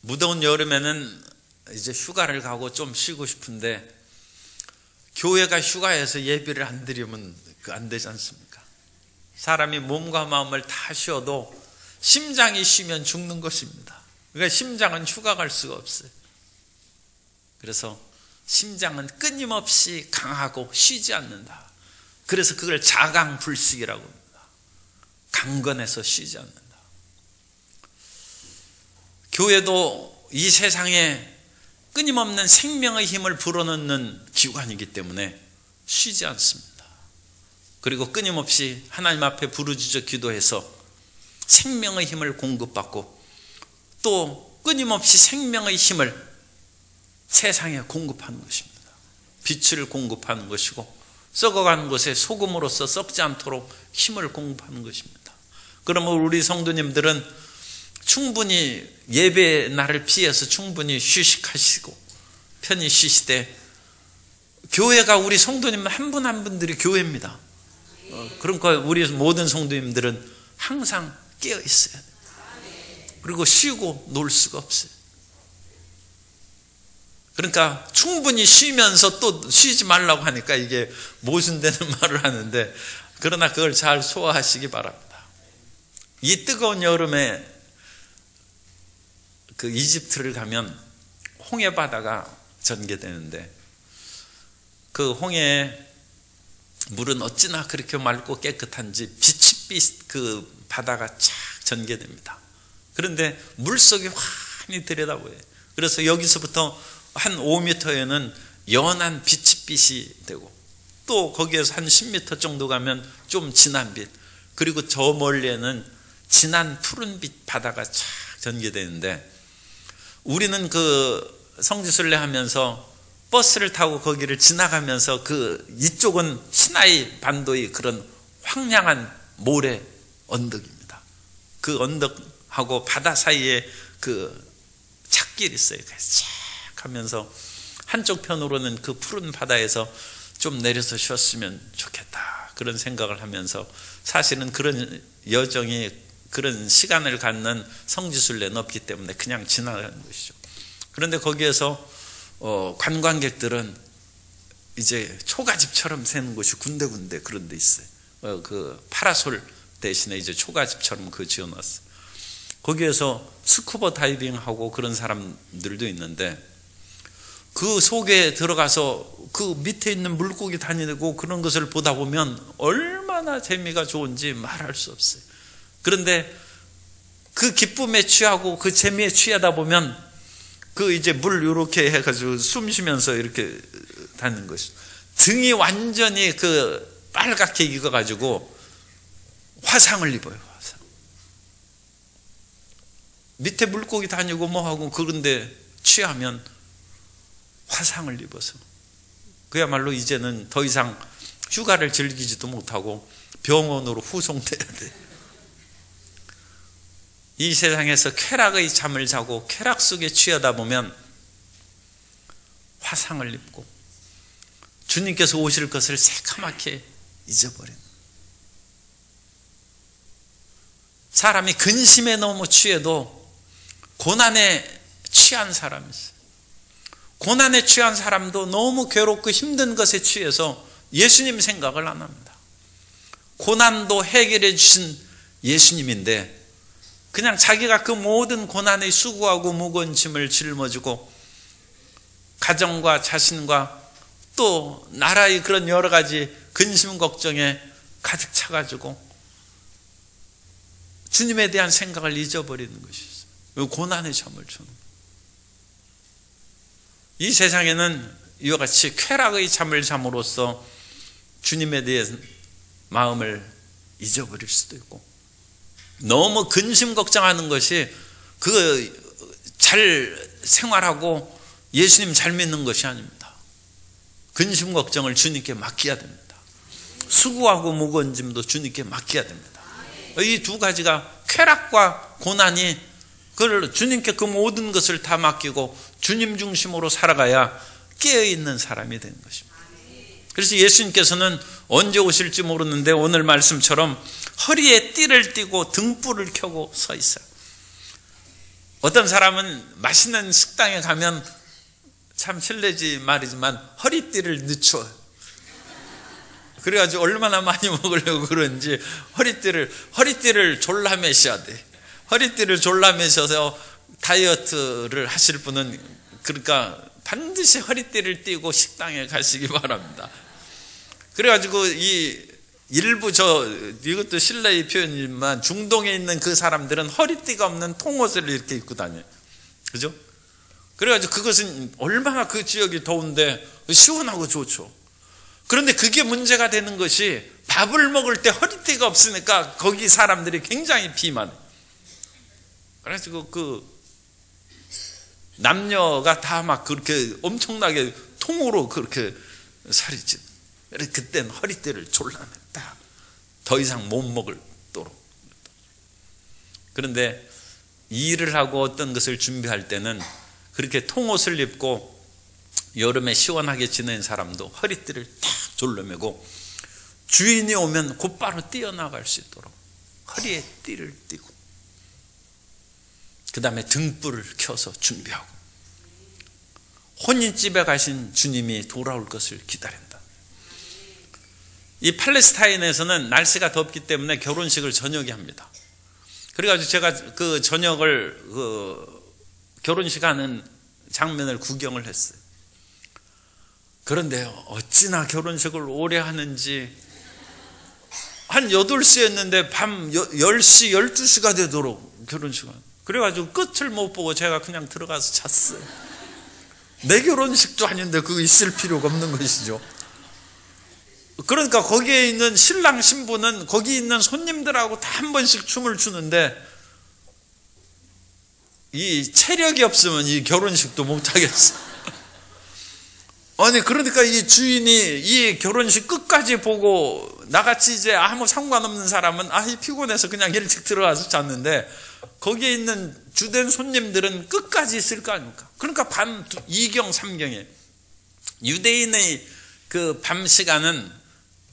무더운 여름에는 이제 휴가를 가고 좀 쉬고 싶은데 교회가 휴가에서 예배를 안 드리면 안 되지 않습니까? 사람이 몸과 마음을 다 쉬어도 심장이 쉬면 죽는 것입니다. 그러니까 심장은 휴가 갈 수가 없어요. 그래서 심장은 끊임없이 강하고 쉬지 않는다. 그래서 그걸 자강불식이라고 합니다. 강건해서 쉬지 않는다. 교회도 이 세상에 끊임없는 생명의 힘을 불어넣는 기관이기 때문에 쉬지 않습니다. 그리고 끊임없이 하나님 앞에 부르짖어 기도해서 생명의 힘을 공급받고 또 끊임없이 생명의 힘을 세상에 공급하는 것입니다. 빛을 공급하는 것이고 썩어가는 것에 소금으로서 썩지 않도록 힘을 공급하는 것입니다. 그러면 우리 성도님들은 충분히 예배 날을 피해서 충분히 휴식하시고 편히 쉬시되 교회가 우리 성도님 한 분 한 분들이 교회입니다. 그러니까 우리 모든 성도님들은 항상 깨어 있어야 돼요. 그리고 쉬고 놀 수가 없어요. 그러니까 충분히 쉬면서 또 쉬지 말라고 하니까 이게 모순되는 말을 하는데 그러나 그걸 잘 소화하시기 바랍니다. 이 뜨거운 여름에 그 이집트를 가면 홍해 바다가 전개되는데 그 홍해 물은 어찌나 그렇게 맑고 깨끗한지 빛이 그 바다가 쫙 전개됩니다. 그런데 물속이 환히 들여다보여요. 그래서 여기서부터 한 5m에는 연한 빛이 되고 또 거기에서 한 10m 정도 가면 좀 진한 빛, 그리고 저 멀리에는 진한 푸른빛 바다가 쫙 전개되는데 우리는 그 성지순례 하면서 버스를 타고 거기를 지나가면서 그 이쪽은 시나이 반도의 그런 황량한 모래 언덕입니다. 그 언덕하고 바다 사이에 그 찻길이 있어요. 그래서 쫙 하면서 한쪽 편으로는 그 푸른 바다에서 좀 내려서 쉬었으면 좋겠다 그런 생각을 하면서 사실은 그런 여정이 그런 시간을 갖는 성지순례는 없기 때문에 그냥 지나가는 것이죠. 그런데 거기에서 관광객들은 이제 초가집처럼 새는 곳이 군데군데 그런 데 있어요. 그 파라솔 대신에 이제 초가집처럼 그 지어놨어요. 거기에서 스쿠버 다이빙하고 그런 사람들도 있는데 그 속에 들어가서 그 밑에 있는 물고기 다니고 그런 것을 보다 보면 얼마나 재미가 좋은지 말할 수 없어요. 그런데 그 기쁨에 취하고 그 재미에 취하다 보면 그 이제 물 이렇게 해가지고 숨 쉬면서 이렇게 다니는 것이 등이 완전히 그 빨갛게 익어가지고 화상을 입어요. 화상. 밑에 물고기 다니고 뭐하고 그런데 취하면 화상을 입어서 그야말로 이제는 더 이상 휴가를 즐기지도 못하고 병원으로 후송돼야 돼. 이 세상에서 쾌락의 잠을 자고 쾌락 속에 취하다 보면 화상을 입고 주님께서 오실 것을 새카맣게 잊어버리는, 사람이 근심에 너무 취해도 고난에 취한 사람이 있어요. 고난에 취한 사람도 너무 괴롭고 힘든 것에 취해서 예수님 생각을 안 합니다. 고난도 해결해 주신 예수님인데 그냥 자기가 그 모든 고난에 수고하고 무거운 짐을 짊어지고 가정과 자신과 또 나라의 그런 여러 가지 근심 걱정에 가득 차가지고 주님에 대한 생각을 잊어버리는 것이 있어요. 고난의 잠을 주는. 이 세상에는 이와 같이 쾌락의 잠을 잠으로써 주님에 대한 마음을 잊어버릴 수도 있고, 너무 근심 걱정하는 것이 그 잘 생활하고 예수님 잘 믿는 것이 아닙니다. 근심 걱정을 주님께 맡겨야 됩니다. 수고하고 무거운 짐도 주님께 맡겨야 됩니다. 이 두 가지가 쾌락과 고난이 그걸 주님께 그 모든 것을 다 맡기고 주님 중심으로 살아가야 깨어있는 사람이 되는 것입니다. 그래서 예수님께서는 언제 오실지 모르는데 오늘 말씀처럼 허리에 띠를 띠고 등불을 켜고 서 있어요. 어떤 사람은 맛있는 식당에 가면 참 실례지 말이지만 허리띠를 늦춰. 그래가지고 얼마나 많이 먹으려고 그런지 허리띠를 졸라 매셔야 돼. 허리띠를 졸라 매셔서 다이어트를 하실 분은 그러니까 반드시 허리띠를 띠고 식당에 가시기 바랍니다. 그래가지고 일부 이것도 실례의 표현이지만 중동에 있는 그 사람들은 허리띠가 없는 통옷을 이렇게 입고 다녀요. 그죠? 그래가지고 그것은 얼마나 그 지역이 더운데 시원하고 좋죠. 그런데 그게 문제가 되는 것이 밥을 먹을 때 허리띠가 없으니까 거기 사람들이 굉장히 비만해. 그래가지고 그 남녀가 다 막 그렇게 엄청나게 통으로 그렇게 살이 찌. 그때는 허리띠를 졸라맸다. 더 이상 못 먹을도록. 그런데 일을 하고 어떤 것을 준비할 때는 그렇게 통옷을 입고 여름에 시원하게 지낸 사람도 허리띠를 탁 졸라매고 주인이 오면 곧바로 뛰어나갈 수 있도록 허리에 띠를 띠고 그 다음에 등불을 켜서 준비하고 혼인집에 가신 주님이 돌아올 것을 기다린다. 이 팔레스타인에서는 날씨가 덥기 때문에 결혼식을 저녁에 합니다. 그래가지고 제가 그 저녁을 결혼식 하는 장면을 구경을 했어요. 그런데 어찌나 결혼식을 오래 하는지 한 8시였는데 밤 10시, 12시가 되도록 결혼식을. 그래가지고 끝을 못 보고 제가 그냥 들어가서 잤어요. 내 결혼식도 아닌데 그거 있을 필요가 없는 것이죠. 그러니까 거기에 있는 신랑 신부는 거기 있는 손님들하고 다 한 번씩 춤을 추는데 이 체력이 없으면 이 결혼식도 못하겠어. 아니 그러니까 이 주인이 이 결혼식 끝까지 보고 나같이 이제 아무 상관없는 사람은 피곤해서 그냥 일찍 들어가서 잤는데 거기에 있는 주된 손님들은 끝까지 있을 거 아닙니까? 그러니까 밤 2경 3경에 유대인의 그 밤 시간은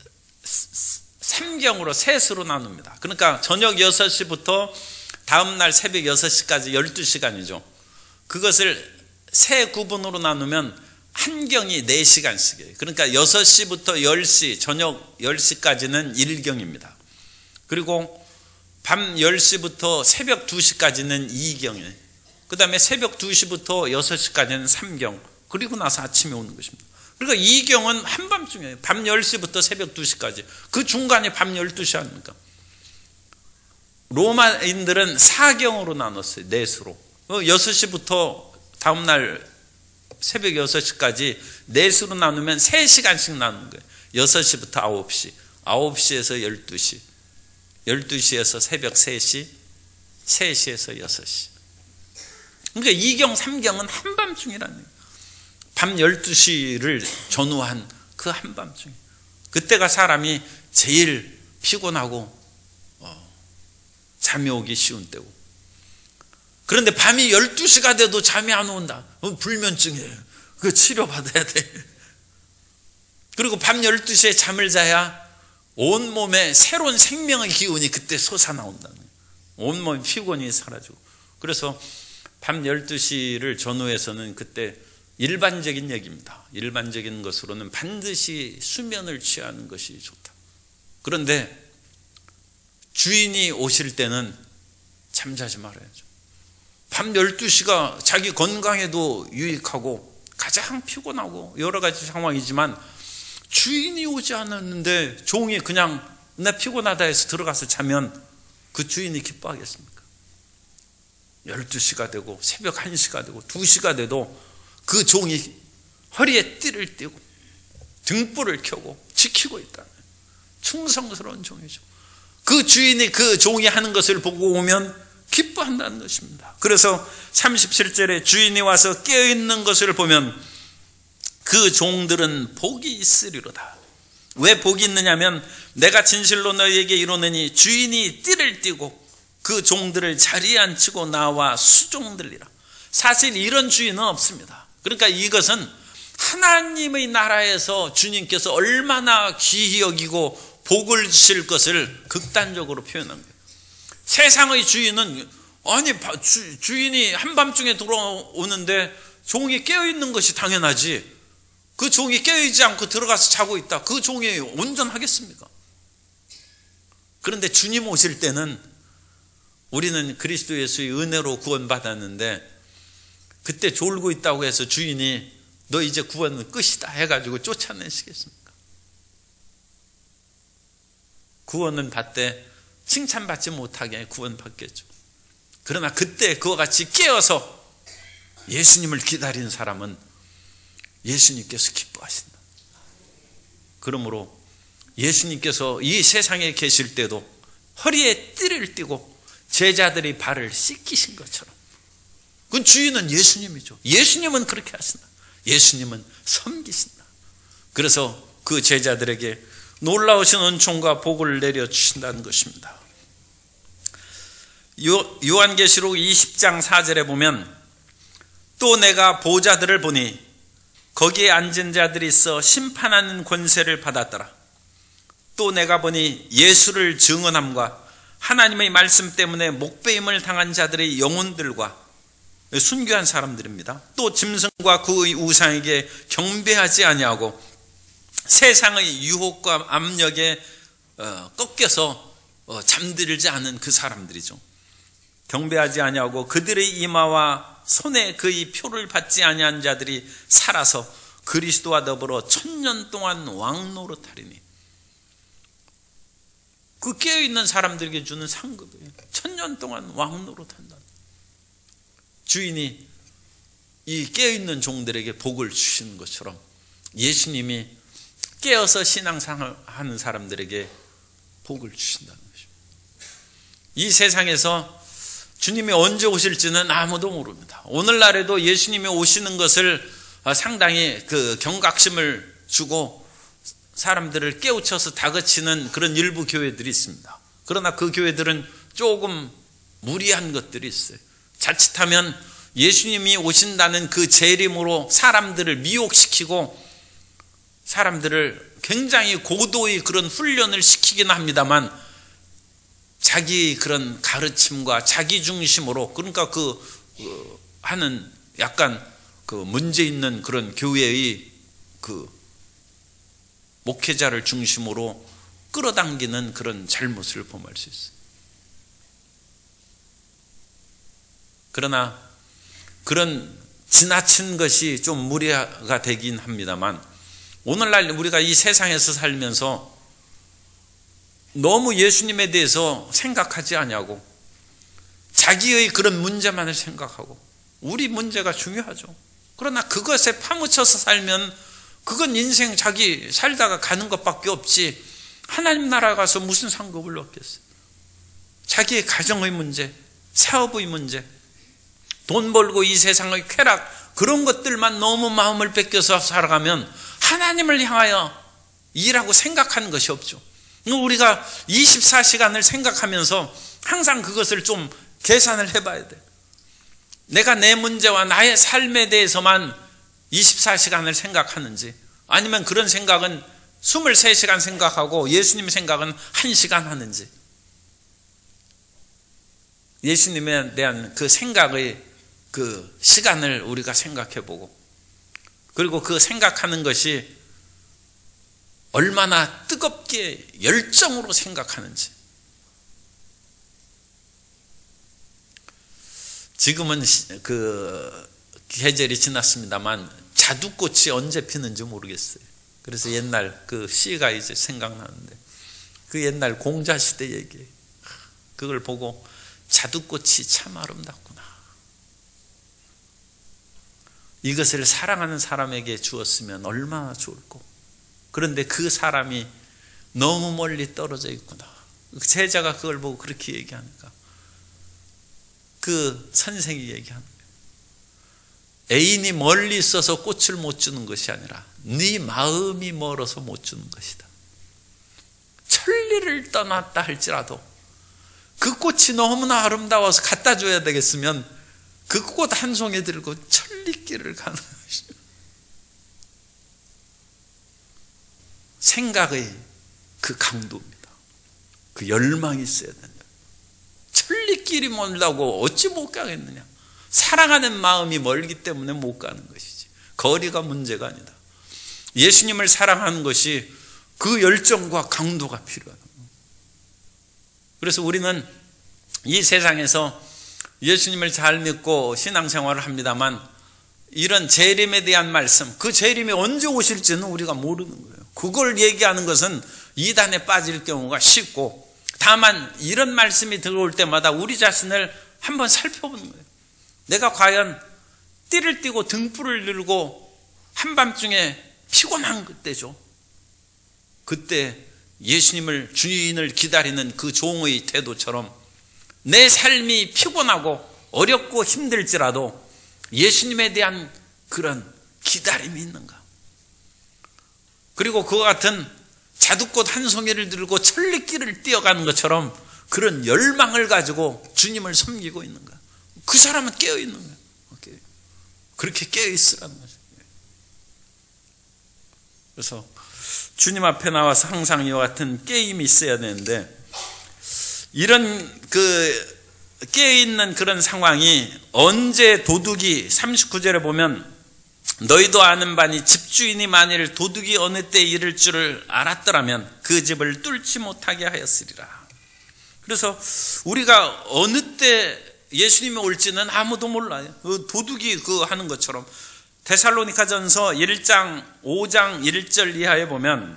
3경으로 셋으로 나눕니다. 그러니까 저녁 6시부터 다음날 새벽 6시까지 12시간이죠. 그것을 세 구분으로 나누면 한 경이 4시간씩이에요. 그러니까 6시부터 10시, 저녁 10시까지는 1경입니다. 그리고 밤 10시부터 새벽 2시까지는 2경이에요. 그 다음에 새벽 2시부터 6시까지는 3경. 그리고 나서 아침에 오는 것입니다. 그러니까 2경은 한밤중이에요. 밤 10시부터 새벽 2시까지. 그 중간에 밤 12시 아닙니까? 로마인들은 4경으로 나눴어요. 넷으로. 6시부터 다음날 새벽 6시까지 넷으로 나누면 3시간씩 나누는 거예요. 6시부터 9시, 9시에서 12시, 12시에서 새벽 3시, 3시에서 6시. 그러니까 2경, 3경은 한밤중이라는 거예요. 밤 12시를 전후한 그 한밤중에 그때가 사람이 제일 피곤하고 잠이 오기 쉬운 때고, 그런데 밤이 12시가 돼도 잠이 안 온다. 불면증이에요. 그거 치료받아야 돼. 그리고 밤 12시에 잠을 자야 온몸에 새로운 생명의 기운이 그때 솟아나온다는 거예요. 온몸의 피곤이 사라지고. 그래서 밤 12시를 전후해서는 그때 일반적인 얘기입니다. 일반적인 것으로는 반드시 수면을 취하는 것이 좋다. 그런데 주인이 오실 때는 잠자지 말아야죠. 밤 12시가 자기 건강에도 유익하고 가장 피곤하고 여러 가지 상황이지만 주인이 오지 않았는데 종이 그냥 나 피곤하다 해서 들어가서 자면 그 주인이 기뻐하겠습니까? 12시가 되고 새벽 1시가 되고 2시가 돼도 그 종이 허리에 띠를 띠고 등불을 켜고 지키고 있다는 충성스러운 종이죠. 그 주인이 그 종이 하는 것을 보고 오면 기뻐한다는 것입니다. 그래서 37절에 주인이 와서 깨어있는 것을 보면 그 종들은 복이 있으리로다. 왜 복이 있느냐면 내가 진실로 너희에게 이르노니 주인이 띠를 띠고 그 종들을 자리에 앉히고 나와 수종들리라. 사실 이런 주인은 없습니다. 그러니까 이것은 하나님의 나라에서 주님께서 얼마나 귀히 여기고 복을 주실 것을 극단적으로 표현한 거예요. 세상의 주인은 아니 주인이 한밤중에 돌아오는데 종이 깨어있는 것이 당연하지, 그 종이 깨어있지 않고 들어가서 자고 있다, 그 종이 온전하겠습니까? 그런데 주님 오실 때는 우리는 그리스도 예수의 은혜로 구원받았는데, 그때 졸고 있다고 해서 주인이 너 이제 구원은 끝이다 해가지고 쫓아내시겠습니까? 구원은 받되 칭찬받지 못하게 구원받겠죠. 그러나 그때 그와 같이 깨어서 예수님을 기다리는 사람은 예수님께서 기뻐하신다. 그러므로 예수님께서 이 세상에 계실 때도 허리에 띠를 띠고 제자들이 발을 씻기신 것처럼, 그 주인은 예수님이죠. 예수님은 그렇게 하신다. 예수님은 섬기신다. 그래서 그 제자들에게 놀라우신 은총과 복을 내려주신다는 것입니다. 요한계시록 20장 4절에 보면 또 내가 보좌들을 보니 거기에 앉은 자들이 있어 심판하는 권세를 받았더라. 또 내가 보니 예수를 증언함과 하나님의 말씀 때문에 목배임을 당한 자들의 영혼들과, 순교한 사람들입니다. 또 짐승과 그의 우상에게 경배하지 아니하고 세상의 유혹과 압력에 꺾여서 잠들지 않은 그 사람들이죠. 경배하지 아니하고 그들의 이마와 손에 그의 표를 받지 아니한 자들이 살아서 그리스도와 더불어 1000년 동안 왕노릇하리니. 그 깨어있는 사람들에게 주는 상급이에요. 1000년 동안 왕노릇한다. 주인이 이 깨어있는 종들에게 복을 주시는 것처럼 예수님이 깨어서 신앙생활 하는 사람들에게 복을 주신다는 것입니다. 이 세상에서 주님이 언제 오실지는 아무도 모릅니다. 오늘날에도 예수님이 오시는 것을 상당히 그 경각심을 주고 사람들을 깨우쳐서 다그치는 그런 일부 교회들이 있습니다. 그러나 그 교회들은 조금 무리한 것들이 있어요. 자칫하면 예수님이 오신다는 그 재림으로 사람들을 미혹시키고 사람들을 굉장히 고도의 그런 훈련을 시키긴 합니다만, 자기 그런 가르침과 자기 중심으로, 그러니까 하는 약간 그 문제 있는 그런 교회의 그 목회자를 중심으로 끌어당기는 그런 잘못을 범할 수 있어요. 그러나 그런 지나친 것이 좀 무리가 되긴 합니다만, 오늘날 우리가 이 세상에서 살면서 너무 예수님에 대해서 생각하지 않냐고, 자기의 그런 문제만을 생각하고, 우리 문제가 중요하죠. 그러나 그것에 파묻혀서 살면 그건 인생 자기 살다가 가는 것밖에 없지, 하나님 나라 가서 무슨 상급을 얻겠어요. 자기의 가정의 문제, 사업의 문제, 돈 벌고 이 세상의 쾌락, 그런 것들만 너무 마음을 뺏겨서 살아가면 하나님을 향하여 일하고 생각하는 것이 없죠. 우리가 24시간을 생각하면서 항상 그것을 좀 계산을 해봐야 돼. 내가 내 문제와 나의 삶에 대해서만 24시간을 생각하는지, 아니면 그런 생각은 23시간 생각하고 예수님 생각은 1시간 하는지, 예수님에 대한 그 생각의 그 시간을 우리가 생각해보고, 그리고 그 생각하는 것이 얼마나 뜨겁게 열정으로 생각하는지. 지금은 그 계절이 지났습니다만 자두꽃이 언제 피는지 모르겠어요. 그래서 옛날 그 시가 이제 생각나는데, 그 옛날 공자시대 얘기, 그걸 보고 자두꽃이 참 아름답구나, 이것을 사랑하는 사람에게 주었으면 얼마나 좋을까. 그런데 그 사람이 너무 멀리 떨어져 있구나. 제자가 그걸 보고 그렇게 얘기하니까 그 선생이 얘기하는 거예요. 애인이 멀리 있어서 꽃을 못 주는 것이 아니라 네 마음이 멀어서 못 주는 것이다. 천리를 떠났다 할지라도 그 꽃이 너무나 아름다워서 갖다 줘야 되겠으면 그 꽃 한 송이 들고 천리길을 가는 것이죠. 생각의 그 강도입니다. 그 열망이 있어야 된다. 천리길 길이 멀다고 어찌 못 가겠느냐. 사랑하는 마음이 멀기 때문에 못 가는 것이지, 거리가 문제가 아니다. 예수님을 사랑하는 것이 그 열정과 강도가 필요하다. 그래서 우리는 이 세상에서 예수님을 잘 믿고 신앙생활을 합니다만 이런 재림에 대한 말씀, 그 재림이 언제 오실지는 우리가 모르는 거예요. 그걸 얘기하는 것은 이단에 빠질 경우가 쉽고, 다만 이런 말씀이 들어올 때마다 우리 자신을 한번 살펴보는 거예요. 내가 과연 띠를 띠고 등불을 들고 한밤중에 피곤한 그때죠. 그때 예수님을, 주인을 기다리는 그 종의 태도처럼 내 삶이 피곤하고 어렵고 힘들지라도 예수님에 대한 그런 기다림이 있는가. 그리고 그와 같은 자두꽃 한 송이를 들고 천리길을 뛰어가는 것처럼 그런 열망을 가지고 주님을 섬기고 있는가. 그 사람은 깨어있는 거예요. 그렇게 깨어있으라는 거죠. 그래서 주님 앞에 나와서 항상 이와 같은 깨임이 있어야 되는데, 이런 그 깨어있는 그런 상황이 언제 도둑이, 39절에 보면 너희도 아는 바니 집주인이 만일 도둑이 어느 때 이를 줄을 알았더라면 그 집을 뚫지 못하게 하였으리라. 그래서 우리가 어느 때 예수님이 올지는 아무도 몰라요. 그 도둑이 그 하는 것처럼 데살로니가전서 1장 5장 1절 이하에 보면,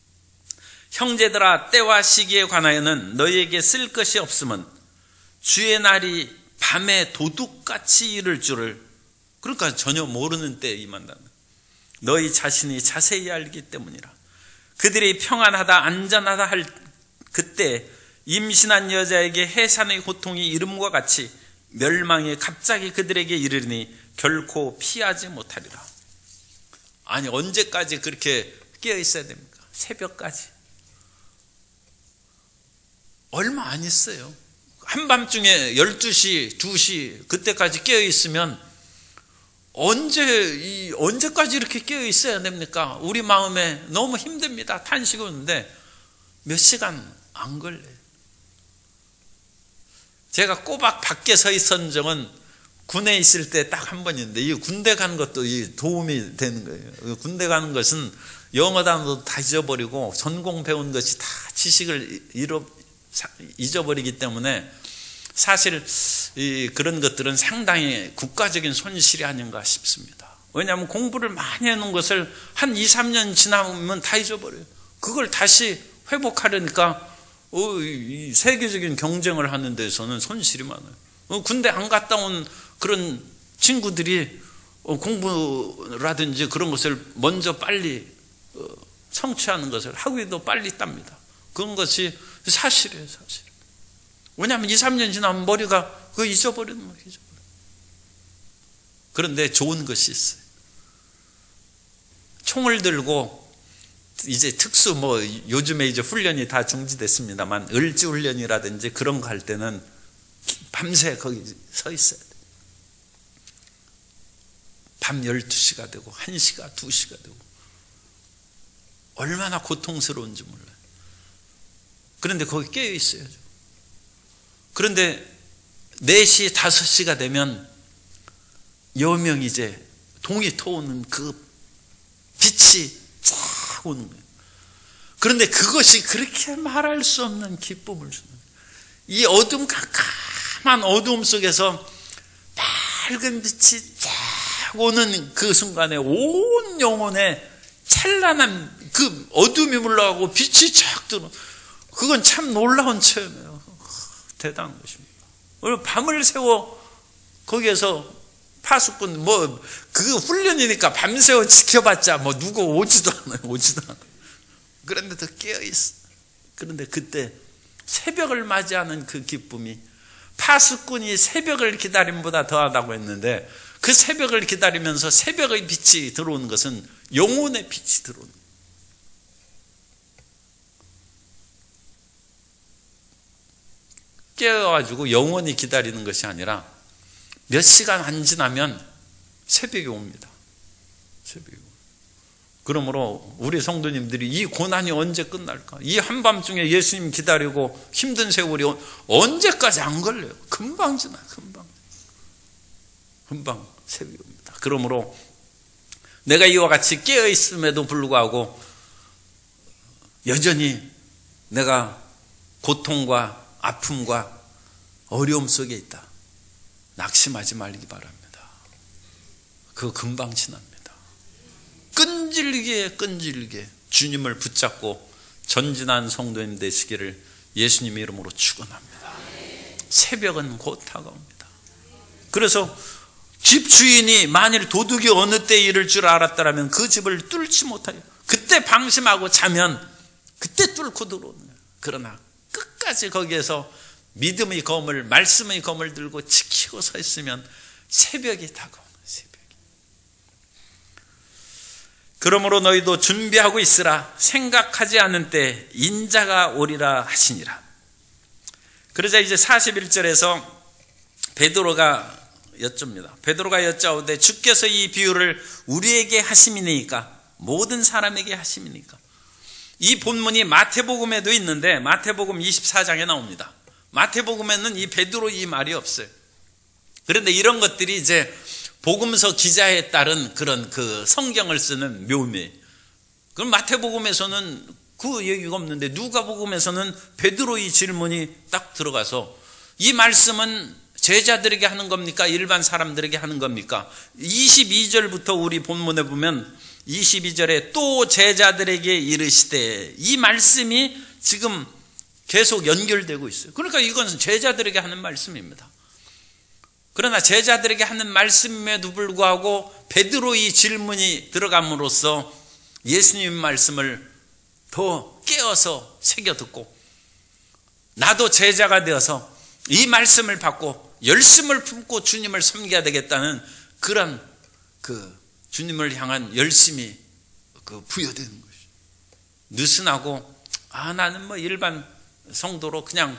형제들아 때와 시기에 관하여는 너희에게 쓸 것이 없음은 주의 날이 밤에 도둑같이 이를 줄을, 그러니까 전혀 모르는 때에 임한다. 너희 자신이 자세히 알기 때문이라. 그들이 평안하다 안전하다 할 그때 임신한 여자에게 해산의 고통이 이름과 같이 멸망이 갑자기 그들에게 이르니 결코 피하지 못하리라. 아니, 언제까지 그렇게 깨어 있어야 됩니까? 새벽까지. 얼마 안 있어요. 한밤중에 12시, 2시 그때까지 깨어 있으면 언제까지 이렇게 깨어 있어야 됩니까? 우리 마음에 너무 힘듭니다. 탄식이 오는데 몇 시간 안 걸려요. 제가 꼬박 밖에 서 있었던 적은 군에 있을 때 딱 한 번인데, 이 군대 가는 것도 도움이 되는 거예요. 군대 가는 것은 영어 단어도 다 잊어버리고 전공 배운 것이 다 지식을 잊어버리기 때문에 사실 그런 것들은 상당히 국가적인 손실이 아닌가 싶습니다. 왜냐하면 공부를 많이 해놓은 것을 한 2, 3년 지나면 다 잊어버려요. 그걸 다시 회복하려니까 이 세계적인 경쟁을 하는 데서는 손실이 많아요. 군대 안 갔다 온 그런 친구들이 공부라든지 그런 것을 먼저 빨리 성취하는 것을 학위도 빨리 땁니다. 그런 것이 사실이에요, 사실. 왜냐하면 2, 3년 지나면 머리가 그거 잊어버리는 거예요, 잊어버려. 그런데 좋은 것이 있어요. 총을 들고 이제 특수 요즘에 이제 훈련이 다 중지됐습니다만 을지 훈련이라든지 그런 거 할 때는 밤새 거기 서 있어야 돼. 밤 12시가 되고 1시가 2시가 되고 얼마나 고통스러운지 몰라요. 그런데 거기 깨어 있어야죠. 그런데 4시, 5시가 되면 여명 이제 동이 터오는 그 빛이 쫙 오는 거예요. 그런데 그것이 그렇게 말할 수 없는 기쁨을 주는 거예요. 이 어둠, 깜깜한 어두움 속에서 밝은 빛이 쫙 오는 그 순간에 온 영혼에 찬란한 그 어둠이 물러가고 빛이 쫙 들어. 그건 참 놀라운 체험이에요. 대단한 것입니다. 오늘 밤을 새워 거기에서 파수꾼 그 훈련이니까 밤새워 지켜봤자 누구 오지도 않아요. 그런데도 깨어있어. 그런데 그때 새벽을 맞이하는 그 기쁨이, 파수꾼이 새벽을 기다림보다 더하다고 했는데 그 새벽을 기다리면서 새벽의 빛이 들어오는 것은 영혼의 빛이 들어오는 거예요. 깨어가지고 영원히 기다리는 것이 아니라 몇 시간 안 지나면 새벽이 옵니다. 새벽이 옵니다. 그러므로 우리 성도님들이 이 고난이 언제 끝날까? 이 한밤중에 예수님 기다리고 힘든 세월이 언제까지 안 걸려요? 금방 지나, 금방 새벽이 옵니다. 그러므로 내가 이와 같이 깨어 있음에도 불구하고 여전히 내가 고통과 아픔과 어려움 속에 있다. 낙심하지 말기 바랍니다. 그거 금방 지납니다. 끈질기게 주님을 붙잡고 전진한 성도님 되시기를 예수님의 이름으로 축원합니다. 새벽은 곧 다가옵니다. 그래서 집 주인이 만일 도둑이 어느 때 이를 줄 알았다면 그 집을 뚫지 못하요. 그때 방심하고 자면 그때 뚫고 들어오는 거예요. 그러나 끝까지 거기에서 믿음의 검을, 말씀의 검을 들고 지키고 서 있으면 새벽이 다가오는 새벽이. 그러므로 너희도 준비하고 있으라. 생각하지 않은 때 인자가 오리라 하시니라. 그러자 이제 41절에서 베드로가 여쭙니다. 베드로가 여짜오되 주께서 이 비유를 우리에게 하심이니까, 모든 사람에게 하심이니까. 이 본문이 마태복음에도 있는데 마태복음 24장에 나옵니다. 마태복음에는 이 베드로 이 말이 없어요. 그런데 이런 것들이 이제 복음서 기자에 따른 그런 그 성경을 쓰는 묘미. 그럼 마태복음에서는 그 얘기가 없는데 누가복음에서는 베드로의 질문이 딱 들어가서 이 말씀은 제자들에게 하는 겁니까? 일반 사람들에게 하는 겁니까? 22절부터 우리 본문에 보면 22절에 또 제자들에게 이르시되, 이 말씀이 지금 계속 연결되고 있어요. 그러니까 이건 제자들에게 하는 말씀입니다. 그러나 제자들에게 하는 말씀임에도 불구하고 베드로의 질문이 들어감으로써 예수님 말씀을 더 깨어서 새겨 듣고 나도 제자가 되어서 이 말씀을 받고 열심을 품고 주님을 섬겨야 되겠다는 그런 주님을 향한 열심이 부여되는 것이죠. 느슨하고 나는 일반 성도로 그냥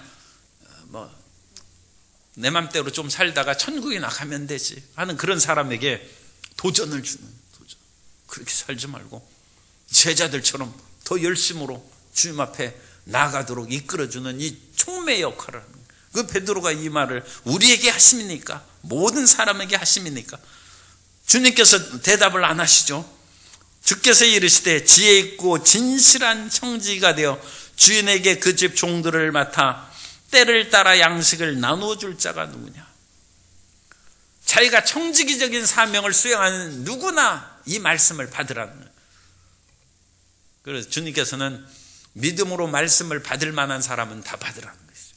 내 맘대로 좀 살다가 천국이나 가면 되지 하는 그런 사람에게 도전을 주는 도전. 그렇게 살지 말고 제자들처럼 더 열심으로 주님 앞에 나아가도록 이끌어주는 이 촉매 역할을 하는 거예요. 그 베드로가 이 말을 우리에게 하심이니까, 모든 사람에게 하심이니까. 주님께서 대답을 안 하시죠. 주께서 이르시되 지혜 있고 진실한 청지기가 되어 주인에게 그 집 종들을 맡아 때를 따라 양식을 나누어 줄 자가 누구냐. 자기가 청지기적인 사명을 수행하는 누구나 이 말씀을 받으라는 거예요. 그래서 주님께서는 믿음으로 말씀을 받을 만한 사람은 다 받으라는 것이죠.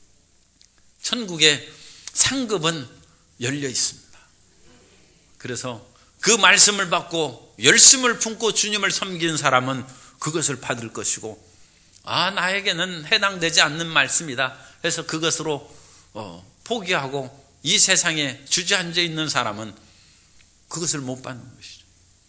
천국의 상급은 열려 있습니다. 그래서 그 말씀을 받고 열심을 품고 주님을 섬기는 사람은 그것을 받을 것이고, 나에게는 해당되지 않는 말씀이다 해서 그것으로 포기하고 이 세상에 주저앉아 있는 사람은 그것을 못 받는 것이죠.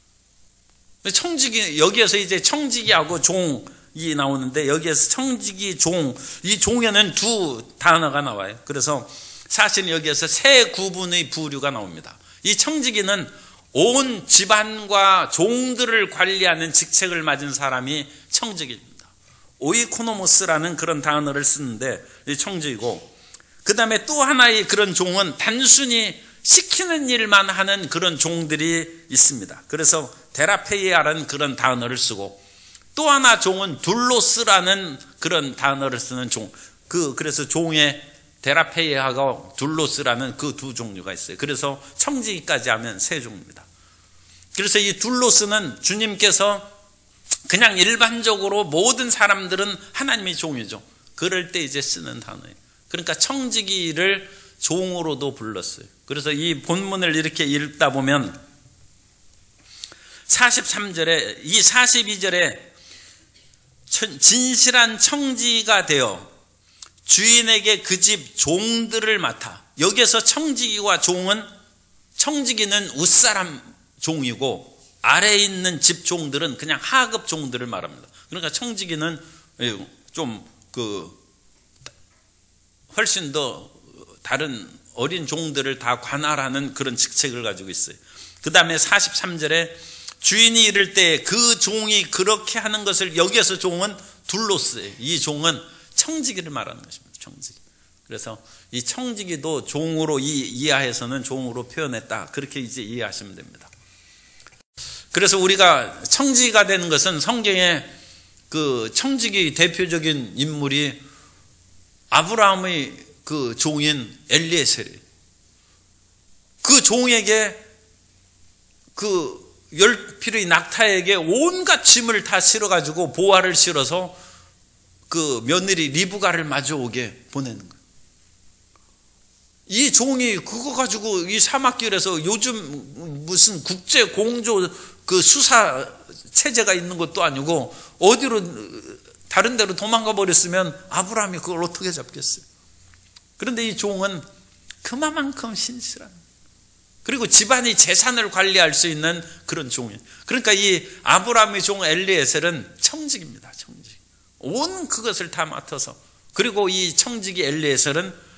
청지기, 여기에서 이제 청지기하고 종이 나오는데 여기에서 청지기, 종, 이 종에는 두 단어가 나와요. 그래서 사실 여기에서 세 구분의 부류가 나옵니다. 이 청지기는 온 집안과 종들을 관리하는 직책을 맡은 사람이 청지기입니다. 오이코노모스라는 그런 단어를 쓰는데 이 청지기고, 그 다음에 또 하나의 그런 종은 단순히 시키는 일만 하는 그런 종들이 있습니다. 그래서 데라페이아라는 그런 단어를 쓰고, 또 하나 종은 둘로스라는 그런 단어를 쓰는 종. 그래서 종에 데라페이아하고 둘로스라는 그 두 종류가 있어요. 그래서 청지기까지 하면 세 종입니다. 그래서 이 둘로스는 주님께서 그냥 일반적으로 모든 사람들은 하나님의 종이죠. 그럴 때 이제 쓰는 단어예요. 그러니까 청지기를 종으로도 불렀어요. 그래서 이 본문을 이렇게 읽다 보면 43절에, 이 42절에 진실한 청지기가 되어 주인에게 그 집 종들을 맡아. 여기에서 청지기와 종은, 청지기는 윗사람 종이고 아래에 있는 집 종들은 그냥 하급 종들을 말합니다. 그러니까 청지기는 좀 훨씬 더 다른 어린 종들을 다 관할하는 그런 직책을 가지고 있어요. 그 다음에 43절에 주인이 이를 때 그 종이 그렇게 하는 것을 여기에서 종은 둘로스예요. 이 종은 청지기를 말하는 것입니다. 청지기. 그래서 이 청지기도 종으로 이하에서는 종으로 표현했다. 그렇게 이제 이해하시면 됩니다. 그래서 우리가 청지기가 되는 것은 성경에 그 청지기 대표적인 인물이 아브라함의 그 종인 엘리에셀이에요. 그 종에게 그 열필의 낙타에게 온갖 짐을 다 실어가지고 보화를 실어서 그 며느리 리브가를 마주오게 보내는 거예요. 이 종이 그거 가지고 이 사막길에서 요즘 무슨 국제 공조 그 수사 체제가 있는 것도 아니고 어디로 다른 데로 도망가 버렸으면 아브라함이 그걸 어떻게 잡겠어요? 그런데 이 종은 그만큼 신실한, 그리고 집안의 재산을 관리할 수 있는 그런 종이에요. 그러니까 이 아브라함의 종 엘리에셀은 청직입니다. 청직. 온 그것을 다 맡아서, 그리고 이 청직이 엘리에셀은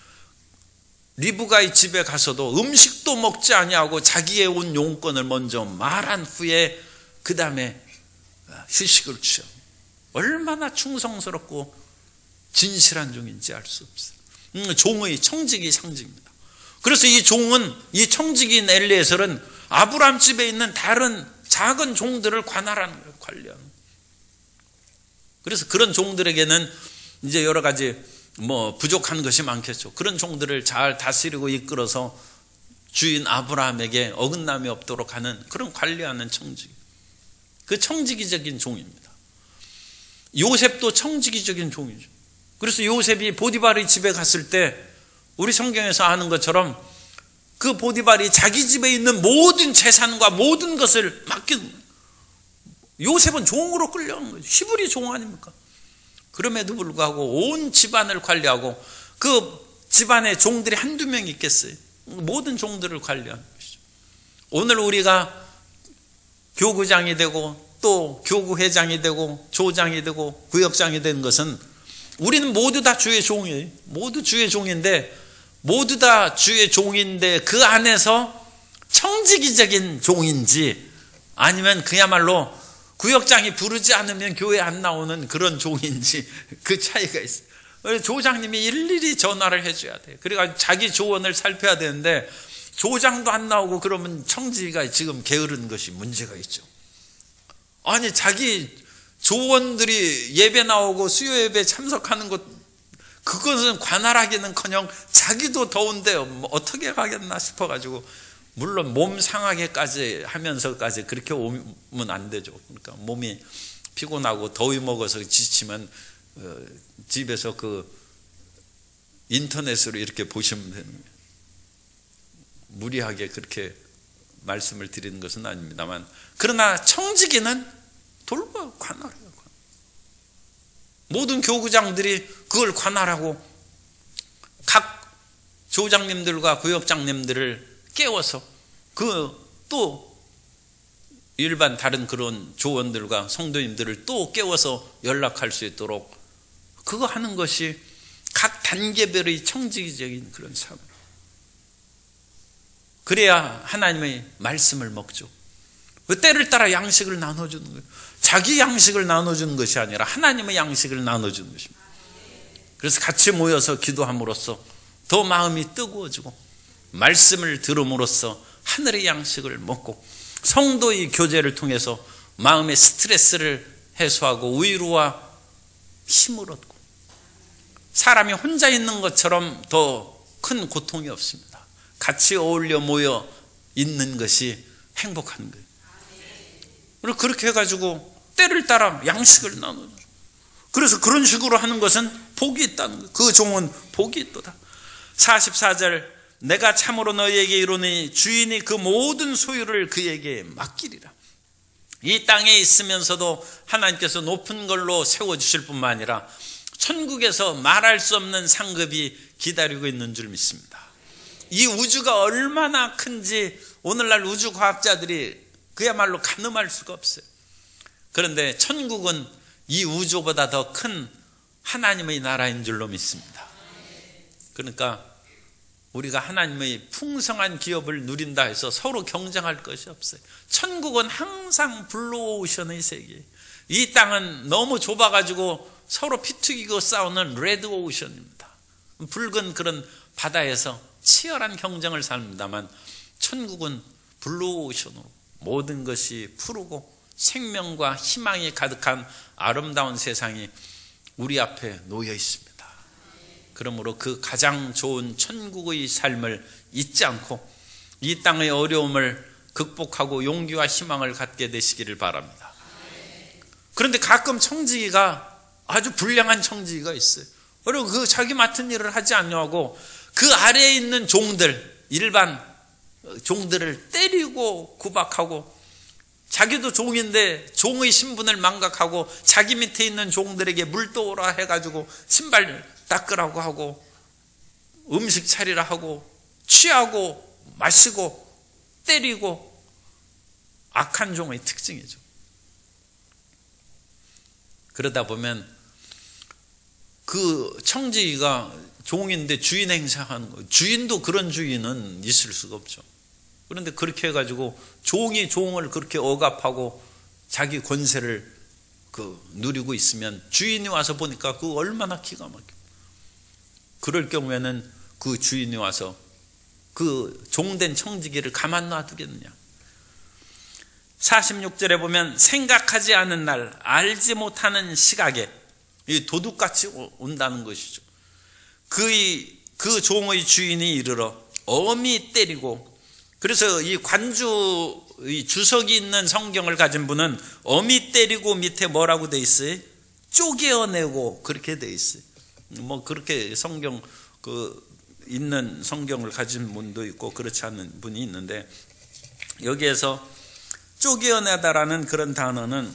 리브가의 집에 가서도 음식도 먹지 아니하고 자기의 온 용건을 먼저 말한 후에 그 다음에 휴식을 취하. 얼마나 충성스럽고 진실한 종인지 알 수 없어요. 종의 청직이 상징입니다. 그래서 이 종은, 이 청직인 엘리에셀은 아브라함 집에 있는 다른 작은 종들을 관할하는 거예요. 관리하는 거예요. 그래서 그런 종들에게는 이제 여러 가지 부족한 것이 많겠죠. 그런 종들을 잘 다스리고 이끌어서 주인 아브라함에게 어긋남이 없도록 하는 그런 관리하는 청직. 그 청지기적인 종입니다. 요셉도 청지기적인 종이죠. 그래서 요셉이 보디발의 집에 갔을 때 우리 성경에서 아는 것처럼 그 보디발이 자기 집에 있는 모든 재산과 모든 것을 맡기는 거예요. 요셉은 종으로 끌려간 거죠. 히브리 종 아닙니까? 그럼에도 불구하고 온 집안을 관리하고, 그 집안에 종들이 한두 명 있겠어요? 모든 종들을 관리하는 것이죠. 오늘 우리가 교구장이 되고 또 교구회장이 되고 조장이 되고 구역장이 되는 것은 우리는 모두 다 주의 종이에요. 모두 주의 종인데, 모두 다 주의 종인데 그 안에서 청지기적인 종인지 아니면 그야말로 구역장이 부르지 않으면 교회 안 나오는 그런 종인지 그 차이가 있어요. 조장님이 일일이 전화를 해줘야 돼요. 그러니까 자기 조언을 살펴야 되는데 조장도 안 나오고 그러면 청지기가 지금 게으른 것이 문제가 있죠. 아니 자기 조원들이 예배 나오고 수요 예배 참석하는 것, 그것은 관할하기는커녕 자기도 더운데 어떻게 가겠나 싶어가지고, 물론 몸 상하게까지 하면서까지 그렇게 오면 안 되죠. 그러니까 몸이 피곤하고 더위 먹어서 지치면 집에서 그 인터넷으로 이렇게 보시면 되는 거예요. 무리하게 그렇게 말씀을 드리는 것은 아닙니다만, 그러나 청지기는 돌봐 관할해요. 모든 교구장들이 그걸 관할하고 각 조장님들과 구역장님들을 깨워서 또 일반 다른 그런 조원들과 성도님들을 또 깨워서 연락할 수 있도록 그거 하는 것이 각 단계별의 청지기적인 그런 삶. 그래야 하나님의 말씀을 먹죠. 때를 따라 양식을 나눠주는 거예요. 자기 양식을 나눠주는 것이 아니라 하나님의 양식을 나눠주는 것입니다. 그래서 같이 모여서 기도함으로써 더 마음이 뜨거워지고 말씀을 들음으로써 하늘의 양식을 먹고 성도의 교제를 통해서 마음의 스트레스를 해소하고 위로와 힘을 얻고, 사람이 혼자 있는 것처럼 더 큰 고통이 없습니다. 같이 어울려 모여 있는 것이 행복한 거예요. 그리고 그렇게 해가지고 때를 따라 양식을 나누죠. 그래서 그런 식으로 하는 것은 복이 있다는 거예요. 그 종은 복이 있도다. 44절, 내가 참으로 너희에게 이르노니 주인이 그 모든 소유를 그에게 맡기리라. 이 땅에 있으면서도 하나님께서 높은 걸로 세워주실 뿐만 아니라 천국에서 말할 수 없는 상급이 기다리고 있는 줄 믿습니다. 이 우주가 얼마나 큰지 오늘날 우주과학자들이 그야말로 가늠할 수가 없어요. 그런데 천국은 이 우주보다 더 큰 하나님의 나라인 줄로 믿습니다. 그러니까 우리가 하나님의 풍성한 기업을 누린다 해서 서로 경쟁할 것이 없어요. 천국은 항상 블루오션의 세계. 이 땅은 너무 좁아가지고 서로 피투기고 싸우는 레드오션입니다. 붉은 그런 바다에서 치열한 경쟁을 삽니다만 천국은 블루오션으로 모든 것이 푸르고 생명과 희망이 가득한 아름다운 세상이 우리 앞에 놓여 있습니다. 그러므로 그 가장 좋은 천국의 삶을 잊지 않고 이 땅의 어려움을 극복하고 용기와 희망을 갖게 되시기를 바랍니다. 그런데 가끔 청지기가 아주 불량한 청지기가 있어요. 그리고 그 자기 맡은 일을 하지 않냐고 그 아래에 있는 종들, 일반 종들을 때리고 구박하고 자기도 종인데 종의 신분을 망각하고 자기 밑에 있는 종들에게 물 떠오라 해가지고 신발 닦으라고 하고 음식 차리라 하고 취하고 마시고 때리고 악한 종의 특징이죠. 그러다 보면 그 청지기가 종인데 주인 행사하는 거예요. 주인도 그런 주인은 있을 수가 없죠. 그런데 그렇게 해가지고 종이 종을 그렇게 억압하고 자기 권세를 누리고 있으면 주인이 와서 보니까 그 얼마나 기가 막혀. 그럴 경우에는 그 주인이 와서 그 종된 청지기를 가만 놔두겠느냐. 46절에 보면 생각하지 않은 날 알지 못하는 시각에 이 도둑같이 온다는 것이죠. 그 종의 주인이 이르러 엄히 때리고, 그래서 이 관주 이 주석이 있는 성경을 가진 분은 엄히 때리고 밑에 뭐라고 돼 있어요? 쪼개어내고 그렇게 돼 있어요. 뭐 그렇게 성경 있는 성경을 가진 분도 있고 그렇지 않은 분이 있는데, 여기에서 쪼개어내다라는 그런 단어는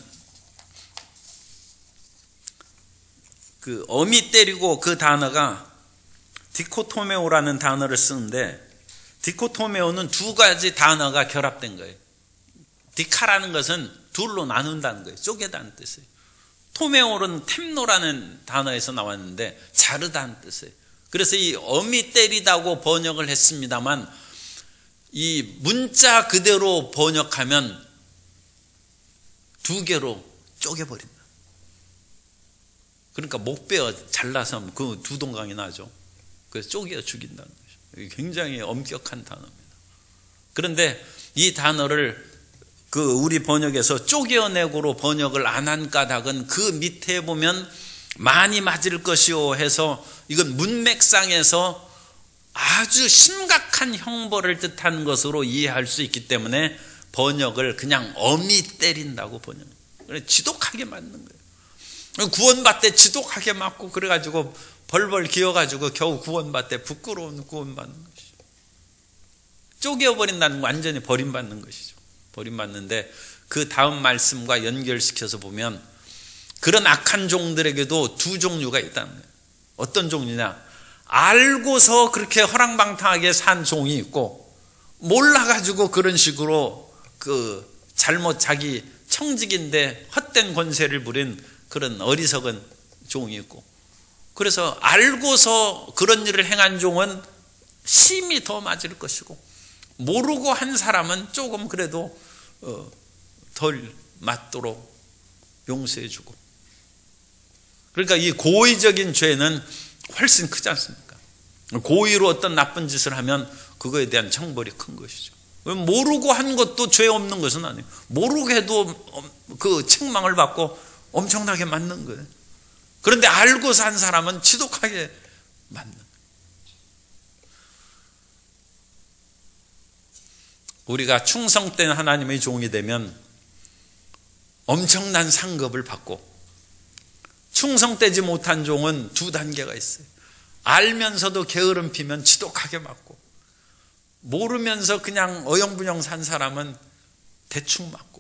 그 엄히 때리고 그 단어가 디코토메오라는 단어를 쓰는데, 디코토메오는 두 가지 단어가 결합된 거예요. 디카라는 것은 둘로 나눈다는 거예요. 쪼개다는 뜻이에요. 토메오는 템노라는 단어에서 나왔는데 자르다는 뜻이에요. 그래서 이 엄히 때리다고 번역을 했습니다만 이 문자 그대로 번역하면 두 개로 쪼개버린다. 그러니까 목 베어 잘라서 그 두 동강이 나죠. 그래서 쪼개어 죽인다는 거죠. 굉장히 엄격한 단어입니다. 그런데 이 단어를 우리 번역에서 쪼개어내고로 번역을 안 한 까닭은 그 밑에 보면 많이 맞을 것이요 해서 이건 문맥상에서 아주 심각한 형벌을 뜻한 것으로 이해할 수 있기 때문에 번역을 그냥 엄히 때린다고 번역. 지독하게 맞는 거예요. 구원받대 지독하게 맞고 그래가지고 벌벌 기어가지고 겨우 구원받대 부끄러운 구원받는 것이죠. 쪼개어버린다는 건 완전히 버림받는 것이죠. 버림받는데 그 다음 말씀과 연결시켜서 보면 그런 악한 종들에게도 두 종류가 있다는 거예요. 어떤 종류냐? 알고서 그렇게 허랑방탕하게 산 종이 있고, 몰라가지고 그런 식으로 잘못 자기 청직인데 헛된 권세를 부린 그런 어리석은 종이 있고, 그래서 알고서 그런 일을 행한 종은 심히 더 맞을 것이고, 모르고 한 사람은 조금 그래도 덜 맞도록 용서해주고. 그러니까 이 고의적인 죄는 훨씬 크지 않습니까? 고의로 어떤 나쁜 짓을 하면 그거에 대한 형벌이 큰 것이죠. 모르고 한 것도 죄 없는 것은 아니에요. 모르고 해도 그 책망을 받고 엄청나게 맞는 거예요. 그런데 알고서 한 사람은 지독하게 맞는 거예요. 우리가 충성된 하나님의 종이 되면 엄청난 상급을 받고, 충성되지 못한 종은 두 단계가 있어요. 알면서도 게으름 피면 지독하게 맞고, 모르면서 그냥 어영부영 산 사람은 대충 맞고.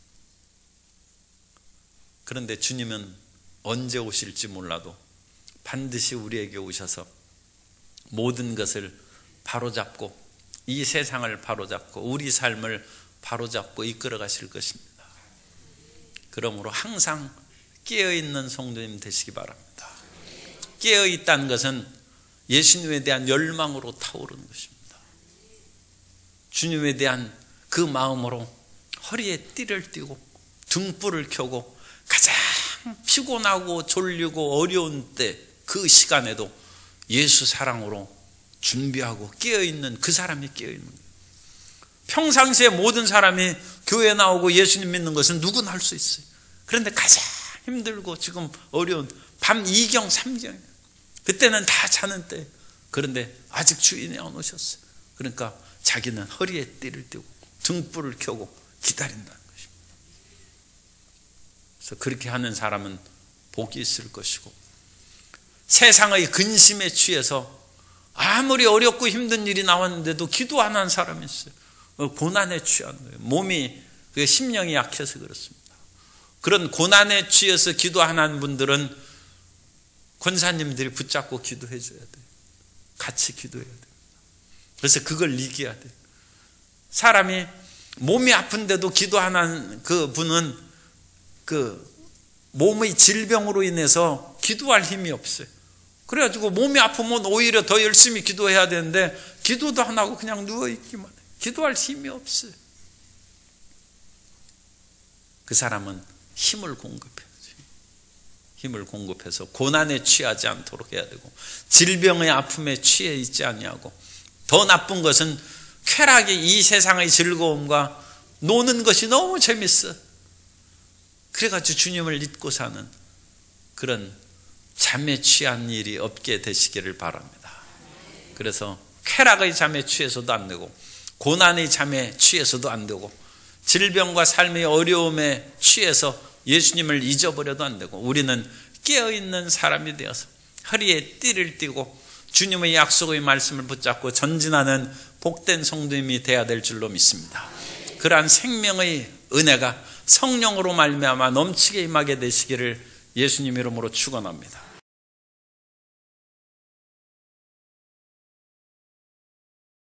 그런데 주님은 언제 오실지 몰라도 반드시 우리에게 오셔서 모든 것을 바로잡고, 이 세상을 바로잡고 우리 삶을 바로잡고 이끌어 가실 것입니다. 그러므로 항상 깨어있는 성도님 되시기 바랍니다. 깨어있다는 것은 예수님에 대한 열망으로 타오르는 것입니다. 주님에 대한 그 마음으로 허리에 띠를 띠고 등불을 켜고 가장 피곤하고 졸리고 어려운 때 그 시간에도 예수 사랑으로 준비하고 깨어있는 그 사람이 깨어있는 거예요. 평상시에 모든 사람이 교회 나오고 예수님 믿는 것은 누구나 할 수 있어요. 그런데 가장 힘들고 지금 어려운 밤 2경 3경 그때는 다 자는 때, 그런데 아직 주인이 안 오셨어요. 그러니까 자기는 허리에 띠를 띠고 등불을 켜고 기다린다는 것입니다. 그래서 그렇게 하는 사람은 복이 있을 것이고, 세상의 근심에 취해서 아무리 어렵고 힘든 일이 나왔는데도 기도 안 한 사람이 있어요. 고난에 취한 거예요. 몸이, 심령이 약해서 그렇습니다. 그런 고난에 취해서 기도 안 한 분들은 권사님들이 붙잡고 기도해 줘야 돼요. 같이 기도해야 돼요. 그래서 그걸 이겨야 돼요. 사람이 몸이 아픈데도 기도 안 한 그 분은 그 몸의 질병으로 인해서 기도할 힘이 없어요. 그래가지고 몸이 아프면 오히려 더 열심히 기도해야 되는데 기도도 안 하고 그냥 누워있기만 해요. 기도할 힘이 없어요. 그 사람은 힘을 공급해야지. 힘을 공급해서 고난에 취하지 않도록 해야 되고, 질병의 아픔에 취해 있지 아니하고, 더 나쁜 것은 쾌락이 이 세상의 즐거움과 노는 것이 너무 재밌어. 그래가지고 주님을 잊고 사는 그런 잠에 취한 일이 없게 되시기를 바랍니다. 그래서 쾌락의 잠에 취해서도 안 되고, 고난의 잠에 취해서도 안 되고, 질병과 삶의 어려움에 취해서 예수님을 잊어버려도 안 되고, 우리는 깨어있는 사람이 되어서 허리에 띠를 띠고 주님의 약속의 말씀을 붙잡고 전진하는 복된 성도님이 되어야 될 줄로 믿습니다. 그러한 생명의 은혜가 성령으로 말미암아 넘치게 임하게 되시기를 예수님 이름으로 축원합니다.